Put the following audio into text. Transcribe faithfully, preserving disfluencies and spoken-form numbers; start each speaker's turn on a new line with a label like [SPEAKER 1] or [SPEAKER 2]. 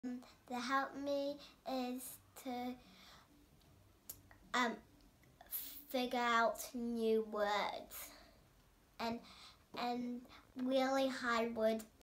[SPEAKER 1] That help me is to um, figure out new words, and and really hard words